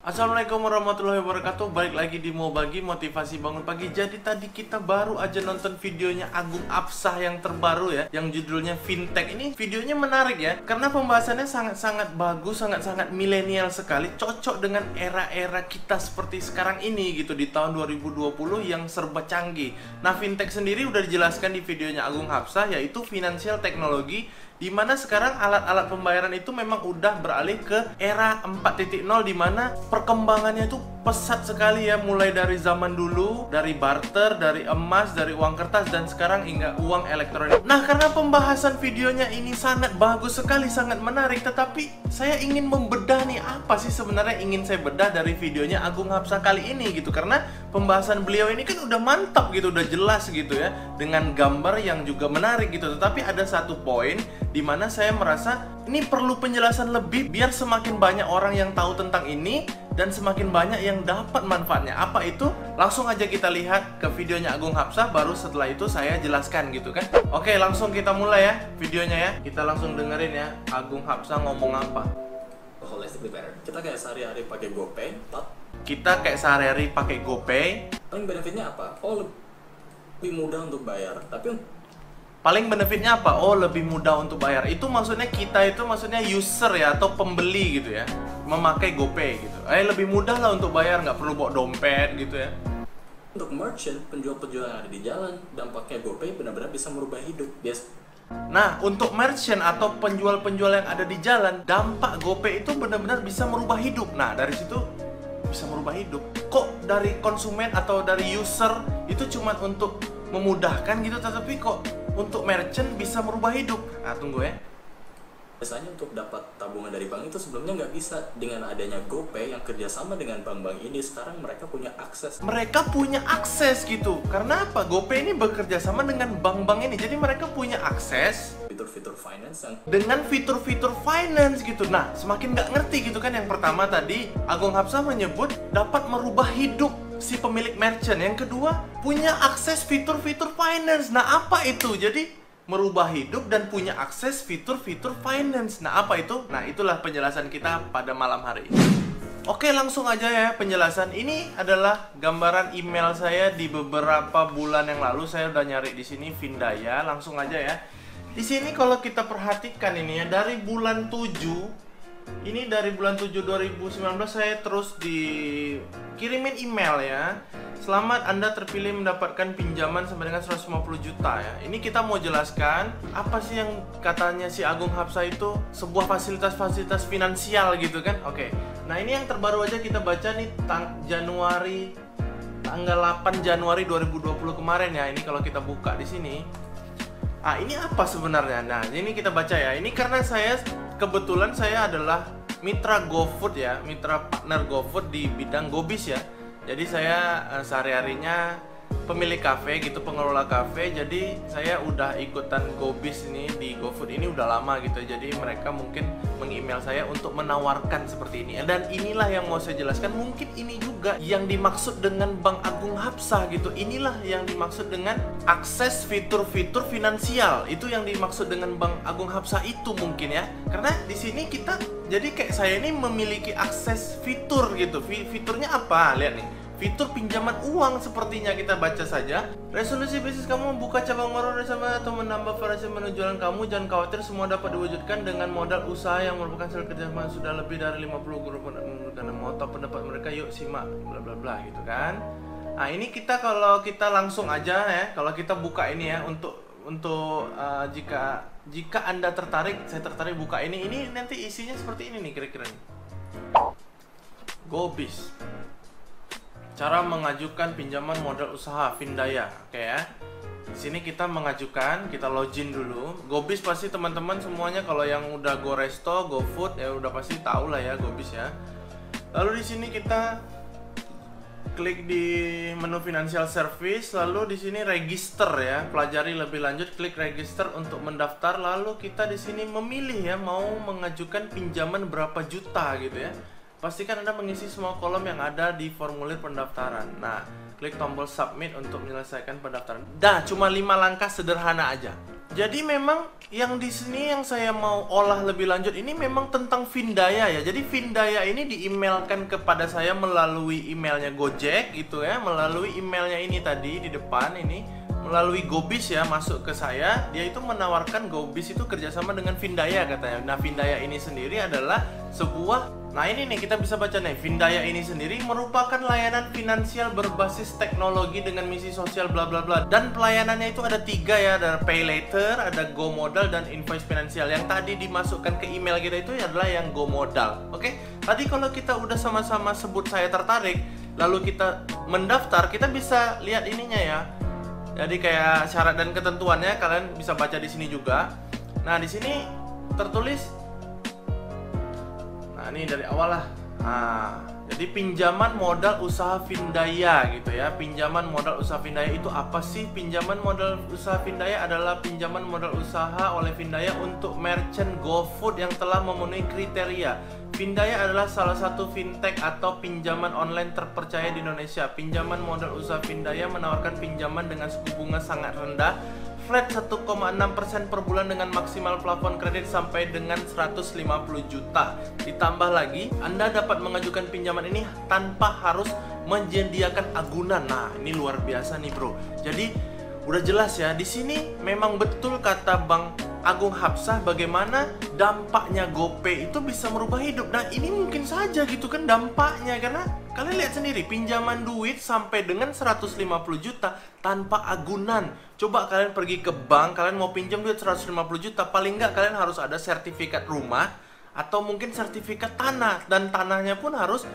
Assalamualaikum warahmatullahi wabarakatuh. Balik lagi di Mau Bagi Motivasi Bangun Pagi. Jadi tadi kita baru aja nonton videonya Agung Hapsah yang terbaru ya, yang judulnya Fintech. Ini videonya menarik ya, karena pembahasannya sangat-sangat bagus, sangat-sangat milenial sekali. Cocok dengan era-era kita seperti sekarang ini gitu, di tahun 2020 yang serba canggih. Nah, Fintech sendiri udah dijelaskan di videonya Agung Hapsah, yaitu financial technology, di mana sekarang alat-alat pembayaran itu memang udah beralih ke era 4.0, di mana perkembangannya itu pesat sekali ya, mulai dari zaman dulu, dari barter, dari emas, dari uang kertas, dan sekarang hingga uang elektronik. Nah, karena pembahasan videonya ini sangat bagus sekali, sangat menarik, tetapi saya ingin membedah nih, apa sih sebenarnya ingin saya bedah dari videonya Agung Hapsah kali ini gitu, karena pembahasan beliau ini kan udah mantap gitu, udah jelas gitu ya, dengan gambar yang juga menarik gitu. Tetapi ada satu poin di mana saya merasa ini perlu penjelasan lebih biar semakin banyak orang yang tahu tentang ini dan semakin banyak yang dapat manfaatnya. Apa itu? Langsung aja kita lihat ke videonya Agung Hapsah, baru setelah itu saya jelaskan gitu kan. Oke, langsung kita mulai ya videonya ya. Kita langsung dengerin ya Agung Hapsah ngomong apa. Holistically better. Kita kayak sehari-hari pakai GoPay, paling benefitnya apa? Oh, lebih mudah untuk bayar. Tapi paling benefitnya apa? Oh, lebih mudah untuk bayar. Itu maksudnya kita itu maksudnya user ya, atau pembeli gitu ya, memakai GoPay gitu. Lebih mudah lah untuk bayar, nggak perlu bawa dompet gitu ya. untuk merchant, penjual-penjual yang ada di jalan, dampaknya GoPay benar-benar bisa merubah hidup. Nah, untuk merchant atau penjual-penjual yang ada di jalan, dampak GoPay itu benar-benar bisa merubah hidup. Nah, dari situ bisa merubah hidup. Kok dari konsumen atau dari user itu cuma untuk memudahkan gitu, tetapi kok untuk merchant bisa merubah hidup? Nah, tunggu ya. Biasanya untuk dapat tabungan dari bank itu sebelumnya nggak bisa. Dengan adanya GoPay yang kerjasama dengan bank-bank ini, sekarang mereka punya akses. Mereka punya akses gitu. Karena apa? GoPay ini bekerja sama dengan bank-bank ini. Jadi mereka punya akses Fitur-fitur finance yang dengan fitur-fitur finance gitu. Nah, semakin nggak ngerti gitu kan. Yang pertama tadi Agung Hapsah menyebut dapat merubah hidup si pemilik merchant. Yang kedua, punya akses fitur-fitur finance. Nah, apa itu? Jadi merubah hidup dan punya akses fitur-fitur finance. Nah, apa itu? Nah, itulah penjelasan kita pada malam hari ini. Oke, langsung aja ya penjelasan. Ini adalah gambaran email saya di beberapa bulan yang lalu. Saya udah nyari di sini Findaya. Langsung aja ya. Di sini kalau kita perhatikan ini ya, dari bulan 7, ini dari bulan 7 2019 saya terus dikirimin email ya. Selamat, Anda terpilih mendapatkan pinjaman sampai dengan 150 juta ya. Ini kita mau jelaskan apa sih yang katanya si Agung Hapsah itu sebuah fasilitas-fasilitas finansial gitu kan. Oke. Nah, ini yang terbaru aja kita baca nih tanggal 8 Januari 2020 kemarin ya. Ini kalau kita buka di sini. Ini apa sebenarnya? Nah, ini kita baca ya. Ini karena kebetulan saya adalah mitra GoFood ya, mitra partner GoFood di bidang Gobis ya. Jadi saya sehari-harinya pemilik kafe gitu, pengelola kafe. Jadi saya udah ikutan Gobis ini di GoFood ini udah lama gitu. Jadi mereka mungkin meng-email saya untuk menawarkan seperti ini. Dan inilah yang mau saya jelaskan. Mungkin ini juga yang dimaksud dengan Bang Agung Hapsah gitu. Inilah yang dimaksud dengan akses fitur-fitur finansial. Itu yang dimaksud dengan Bang Agung Hapsah itu mungkin ya. Karena di sini kita jadi kayak saya ini memiliki akses fitur gitu. Fiturnya apa? Lihat nih. Fitur pinjaman uang sepertinya, kita baca saja. Resolusi bisnis kamu membuka cabang baru sama atau menambah variasi menu jualan kamu. Jangan khawatir, semua dapat diwujudkan dengan modal usaha yang merupakan hasil kerjasama sudah lebih dari 50 grup karena mau tahu pendapat mereka, yuk simak bla bla bla gitu kan. Nah, ini kalau kita langsung aja ya, kalau kita buka ini ya, untuk jika Anda tertarik, saya tertarik buka ini nanti isinya seperti ini nih kira-kira nih. Gobis. Cara mengajukan pinjaman modal usaha Findaya. Oke ya. Di sini kita mengajukan, kita login dulu. Gobis pasti teman-teman semuanya kalau yang udah GoResto, GoFood ya udah pasti tahu lah ya Gobis ya. Lalu di sini kita klik di menu financial service, lalu di sini register ya. Pelajari lebih lanjut, klik register untuk mendaftar. Lalu kita di sini memilih ya, mau mengajukan pinjaman berapa juta gitu ya. Pastikan Anda mengisi semua kolom yang ada di formulir pendaftaran. Nah, klik tombol submit untuk menyelesaikan pendaftaran. Dah, cuma 5 langkah sederhana aja. Jadi memang yang di sini yang saya mau olah lebih lanjut ini memang tentang Vindaya ya. Jadi Vindaya ini di-emailkan kepada saya melalui emailnya Gojek gitu ya, melalui emailnya ini tadi di depan ini, melalui Gobis ya, masuk ke saya. Dia itu menawarkan Gobis itu kerjasama dengan Vindaya katanya. Nah, Vindaya ini sendiri adalah sebuah, nah ini nih kita bisa baca nih, Vindaya ini sendiri merupakan layanan finansial berbasis teknologi dengan misi sosial bla bla bla. Dan pelayanannya itu ada 3 ya, ada Pay Later, ada Go Modal, dan Invoice Finansial. Yang tadi dimasukkan ke email kita itu adalah yang Go Modal. Oke, tadi kalau kita udah sama-sama sebut saya tertarik, lalu kita mendaftar, kita bisa lihat ininya ya. Jadi kayak syarat dan ketentuannya kalian bisa baca di sini juga. Nah, di sini tertulis, nah ini dari awal lah. Nah, jadi pinjaman modal usaha Vindaya gitu ya. Pinjaman modal usaha Vindaya itu apa sih? Pinjaman modal usaha Vindaya adalah pinjaman modal usaha oleh Vindaya untuk merchant GoFood yang telah memenuhi kriteria. Vindaya adalah salah satu fintech atau pinjaman online terpercaya di Indonesia. Pinjaman modal usaha Vindaya menawarkan pinjaman dengan suku bunga sangat rendah, flat 1,6% per bulan dengan maksimal plafon kredit sampai dengan 150 juta. Ditambah lagi, Anda dapat mengajukan pinjaman ini tanpa harus menyediakan agunan. Nah, ini luar biasa nih, Bro. Jadi, udah jelas ya, di sini memang betul kata Bang Agung Hapsah bagaimana dampaknya GoPay itu bisa merubah hidup. Nah, ini mungkin saja gitu kan dampaknya, karena kalian lihat sendiri, pinjaman duit sampai dengan 150 juta tanpa agunan. Coba kalian pergi ke bank, kalian mau pinjam duit 150 juta, paling nggak kalian harus ada sertifikat rumah atau mungkin sertifikat tanah, dan tanahnya pun harus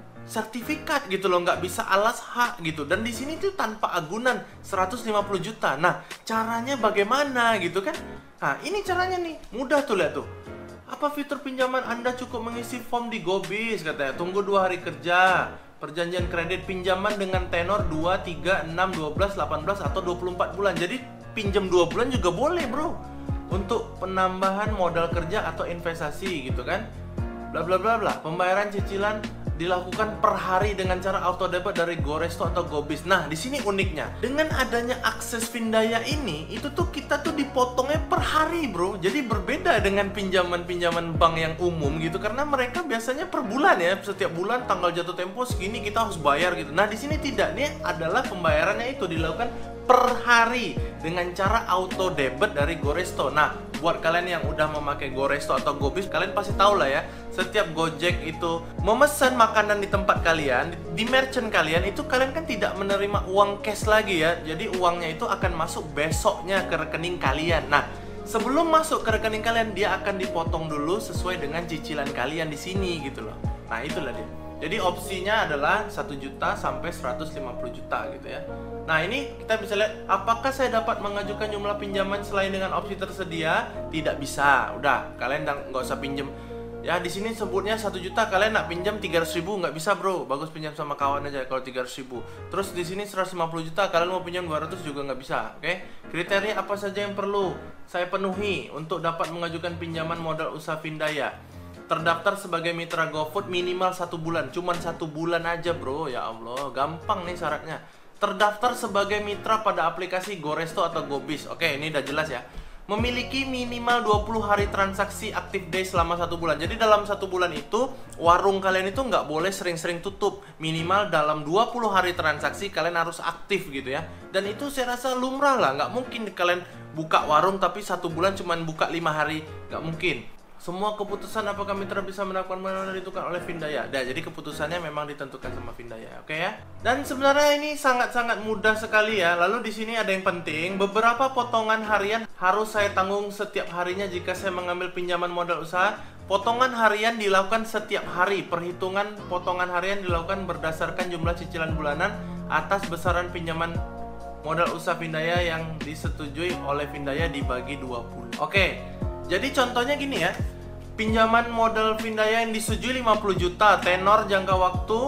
sertifikat gitu loh, nggak bisa alas hak gitu. Dan di sini tuh tanpa agunan 150 juta. Nah, caranya bagaimana gitu kan? Nah, ini caranya nih, mudah tuh, lihat tuh. Apa fitur pinjaman Anda cukup mengisi form di Gobis katanya. Tunggu 2 hari kerja. Perjanjian kredit pinjaman dengan tenor 2, 3, 6, 12, 18 atau 24 bulan. Jadi pinjam 2 bulan juga boleh, Bro. Untuk penambahan modal kerja atau investasi gitu kan. Bla bla bla bla. Pembayaran cicilan dilakukan per hari dengan cara auto debit dari GoResto atau Gobis. Nah, di sini uniknya, dengan adanya akses Vindaya ini, itu tuh kita tuh dipotongnya per hari, Bro. Jadi berbeda dengan pinjaman-pinjaman bank yang umum gitu, karena mereka biasanya per bulan ya, setiap bulan tanggal jatuh tempo segini kita harus bayar gitu. Nah, di sini tidak, nih adalah pembayarannya itu dilakukan per hari dengan cara auto debit dari GoResto. Nah, buat kalian yang udah memakai GoResto atau Gobis, kalian pasti tahu lah ya, setiap Gojek itu memesan makanan di tempat kalian, di merchant kalian itu, kalian kan tidak menerima uang cash lagi ya. Jadi uangnya itu akan masuk besoknya ke rekening kalian. Nah, sebelum masuk ke rekening kalian, dia akan dipotong dulu sesuai dengan cicilan kalian di sini gitu loh. Nah, itulah dia. Jadi opsinya adalah 1 juta sampai 150 juta gitu ya. Nah, ini kita bisa lihat, apakah saya dapat mengajukan jumlah pinjaman selain dengan opsi tersedia? Tidak bisa. Udah, kalian nggak usah pinjam. Ya, di sini sebutnya 1 juta, kalian nak pinjam 300 ribu nggak bisa, Bro. Bagus pinjam sama kawan aja kalau 300 ribu. Terus di sini 150 juta, kalian mau pinjam 200 juga nggak bisa. Oke? Kriteria apa saja yang perlu saya penuhi untuk dapat mengajukan pinjaman modal usaha Vindaya? Terdaftar sebagai mitra GoFood minimal 1 bulan. Cuman 1 bulan aja, Bro. Ya Allah, gampang nih syaratnya. Terdaftar sebagai mitra pada aplikasi GoResto atau Gobis. Oke, ini udah jelas ya. Memiliki minimal 20 hari transaksi active day selama 1 bulan. Jadi dalam 1 bulan itu, warung kalian itu nggak boleh sering-sering tutup. Minimal dalam 20 hari transaksi kalian harus aktif gitu ya. Dan itu saya rasa lumrah lah. Nggak mungkin kalian buka warung tapi 1 bulan cuman buka 5 hari. Nggak mungkin. Semua keputusan apakah mitra bisa mendapatkan modal ditentukan oleh Vindaya. Nah, jadi keputusannya memang ditentukan sama Vindaya, oke ya? Dan sebenarnya ini sangat-sangat mudah sekali ya. Lalu di sini ada yang penting, beberapa potongan harian harus saya tanggung setiap harinya jika saya mengambil pinjaman modal usaha. Potongan harian dilakukan setiap hari. Perhitungan potongan harian dilakukan berdasarkan jumlah cicilan bulanan atas besaran pinjaman modal usaha Vindaya yang disetujui oleh Vindaya dibagi 20. Oke. Jadi contohnya gini ya, pinjaman modal Vindaya yang disetujui 50 juta, tenor jangka waktu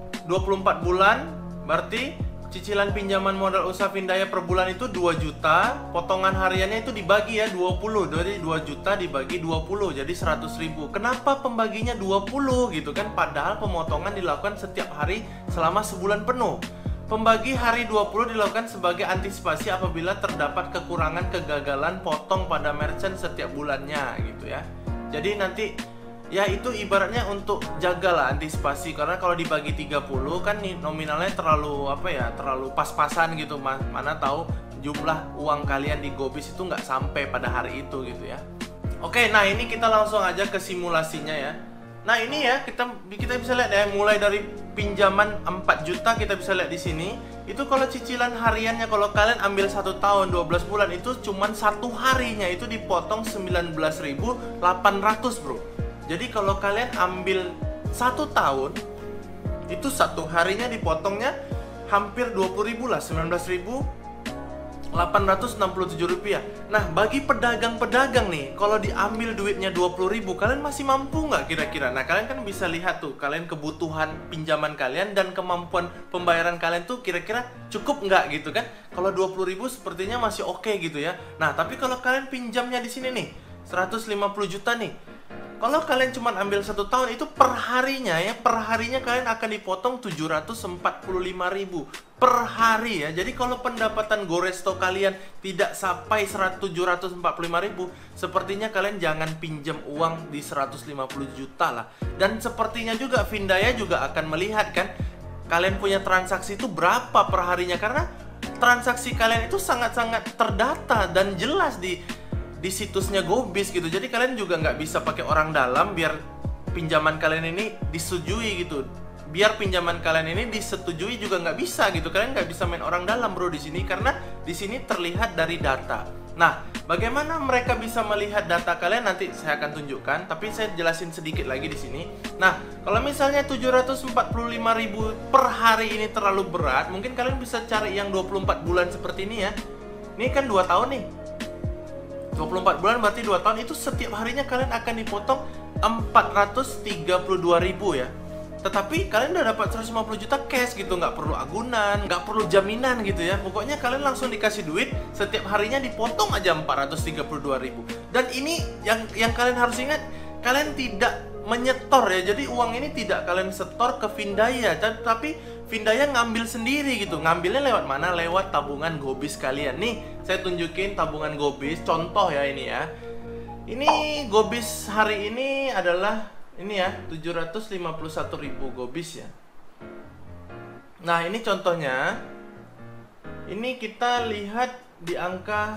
24 bulan, berarti cicilan pinjaman modal usaha Vindaya per bulan itu 2 juta, potongan hariannya itu dibagi ya 20, jadi 2 juta dibagi 20, jadi 100 ribu. Kenapa pembaginya 20 gitu kan, padahal pemotongan dilakukan setiap hari selama sebulan penuh. Pembagi hari 20 dilakukan sebagai antisipasi apabila terdapat kekurangan kegagalan potong pada merchant setiap bulannya gitu ya. Jadi nanti ya itu ibaratnya untuk jagalah antisipasi, karena kalau dibagi 30 kan nominalnya terlalu terlalu pas-pasan gitu, mana tahu jumlah uang kalian di GoBiz itu nggak sampai pada hari itu gitu ya. Oke, nah ini kita langsung aja ke simulasinya ya. Nah ini ya kita bisa lihat ya, mulai dari pinjaman 4 juta kita bisa lihat di sini. Itu kalau cicilan hariannya kalau kalian ambil 1 tahun 12 bulan itu cuman satu harinya itu dipotong 19.800 bro. Jadi kalau kalian ambil 1 tahun itu satu harinya dipotongnya hampir 20.000 lah, 19.867 rupiah. Nah bagi pedagang-pedagang nih, kalau diambil duitnya 20.000, kalian masih mampu nggak kira-kira? Nah kalian kan bisa lihat tuh, kalian kebutuhan pinjaman kalian dan kemampuan pembayaran kalian tuh kira-kira cukup nggak gitu kan? Kalau 20.000 sepertinya masih oke gitu ya. Nah tapi kalau kalian pinjamnya di sini nih 150 juta nih, kalau kalian cuma ambil 1 tahun itu per harinya kalian akan dipotong 745.000 per hari ya. Jadi kalau pendapatan Goresto kalian tidak sampai 745.000, sepertinya kalian jangan pinjam uang di 150 juta lah. Dan sepertinya juga Vindaya juga akan melihat kan, kalian punya transaksi itu berapa per harinya, karena transaksi kalian itu sangat-sangat terdata dan jelas di situsnya GoBiz gitu. Jadi kalian juga nggak bisa pakai orang dalam biar pinjaman kalian ini disetujui gitu. Biar pinjaman kalian ini disetujui juga nggak bisa gitu. Kalian nggak bisa main orang dalam bro di sini, karena di sini terlihat dari data. Nah, bagaimana mereka bisa melihat data kalian nanti saya akan tunjukkan, tapi saya jelasin sedikit lagi di sini. Nah, kalau misalnya 745.000 per hari ini terlalu berat, mungkin kalian bisa cari yang 24 bulan seperti ini ya. Ini kan 2 tahun nih. 24 bulan berarti 2 tahun, itu setiap harinya kalian akan dipotong 432.000 ya. Tetapi kalian udah dapat 150 juta cash gitu, nggak perlu agunan, nggak perlu jaminan gitu ya. Pokoknya kalian langsung dikasih duit, setiap harinya dipotong aja 432.000. Dan ini yang kalian harus ingat, kalian tidak menyetor ya. Jadi uang ini tidak kalian setor ke Vindaya, tapi Vindaya ngambil sendiri gitu. Ngambilnya lewat mana? Lewat tabungan GoBiz kalian. Nih, saya tunjukin tabungan GoBiz. Contoh ya ini ya. Ini GoBiz hari ini adalah ini ya, 751.000 GoBiz ya. Nah, ini contohnya. Ini kita lihat di angka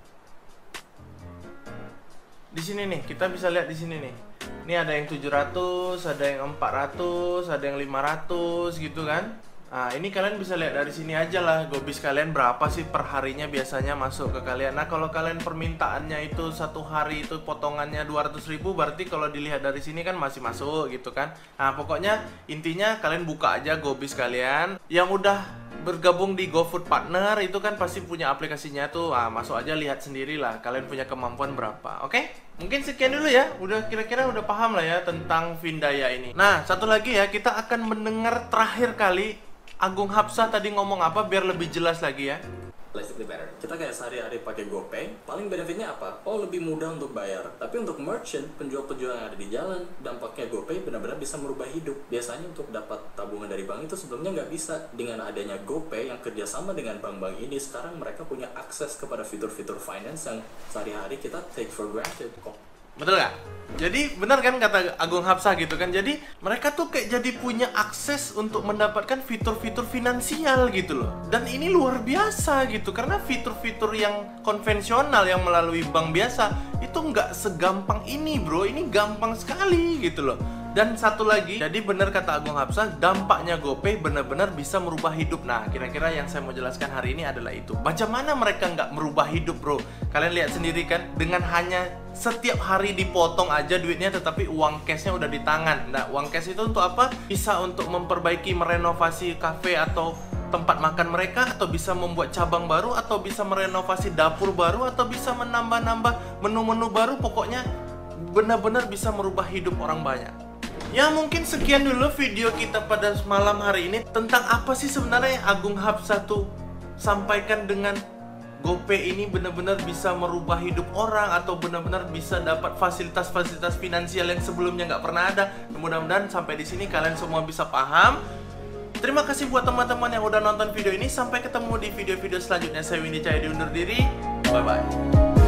di sini nih. Kita bisa lihat di sini nih. Ini ada yang 700, ada yang 400, ada yang 500 gitu kan. Nah ini kalian bisa lihat dari sini aja lah GoBiz kalian berapa sih per harinya biasanya masuk ke kalian. Nah kalau kalian permintaannya itu satu hari itu potongannya 200.000, berarti kalau dilihat dari sini kan masih masuk gitu kan. Nah pokoknya intinya kalian buka aja GoBiz kalian. Yang udah bergabung di GoFood Partner itu kan pasti punya aplikasinya tuh. Masuk aja lihat sendirilah kalian punya kemampuan berapa. Oke? Mungkin sekian dulu ya. Udah kira-kira udah paham lah ya tentang Vindaya ini. Nah, satu lagi ya, kita akan mendengar terakhir kali Agung Hapsah tadi ngomong apa biar lebih jelas lagi ya. Basically better. Kita kayak sehari-hari pakai GoPay, paling benefitnya apa? Oh, lebih mudah untuk bayar. Tapi untuk merchant, penjual-penjual yang ada di jalan, dampaknya GoPay benar-benar bisa merubah hidup. Biasanya untuk dapat tabungan dari bank itu sebelumnya nggak bisa. Dengan adanya GoPay yang kerjasama dengan bank-bank ini, sekarang mereka punya akses kepada fitur-fitur finance yang sehari-hari kita take for granted kok. Betul nggak? Jadi benar kan kata Agung Hapsah gitu kan. Jadi mereka tuh kayak jadi punya akses untuk mendapatkan fitur-fitur finansial gitu loh. Dan ini luar biasa gitu, karena fitur-fitur yang konvensional yang melalui bank biasa itu nggak segampang ini bro. Ini gampang sekali gitu loh. Dan satu lagi, jadi benar kata Agung Hapsah, dampaknya GoPay benar-benar bisa merubah hidup. Nah, kira-kira yang saya mau jelaskan hari ini adalah itu. Macam mana mereka nggak merubah hidup, bro? Kalian lihat sendiri kan, dengan hanya setiap hari dipotong aja duitnya, tetapi uang cashnya udah di tangan. Nah, uang cash itu untuk apa? Bisa untuk memperbaiki, merenovasi kafe atau tempat makan mereka, atau bisa membuat cabang baru, atau bisa merenovasi dapur baru, atau bisa menambah-nambah menu-menu baru. Pokoknya benar-benar bisa merubah hidup orang banyak. Ya mungkin sekian dulu video kita pada malam hari ini tentang apa sih sebenarnya yang Agung Hapsah tuh sampaikan dengan GoPay ini benar-benar bisa merubah hidup orang atau benar-benar bisa dapat fasilitas-fasilitas finansial yang sebelumnya nggak pernah ada. Mudah-mudahan sampai di sini kalian semua bisa paham. Terima kasih buat teman-teman yang udah nonton video ini. Sampai ketemu di video-video selanjutnya. Saya Windy Cahaya undur diri. Bye-bye.